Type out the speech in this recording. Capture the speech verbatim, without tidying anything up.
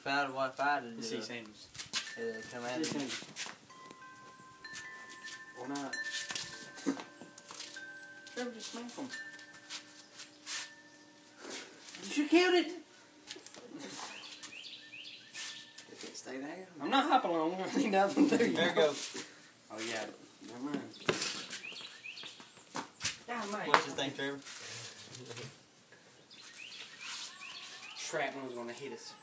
Found Wi-Fi to do Let's see, it. Sanders. Uh, come at Let's see, me. Sanders. Or not. Trevor, just smack him. You should have killed it. If it stay there. I'm not hopping along. I need nothing to do. There it goes. Oh, yeah. Never mind. God, mate. What's your thing, Trevor? Shrapnel was going to hit us.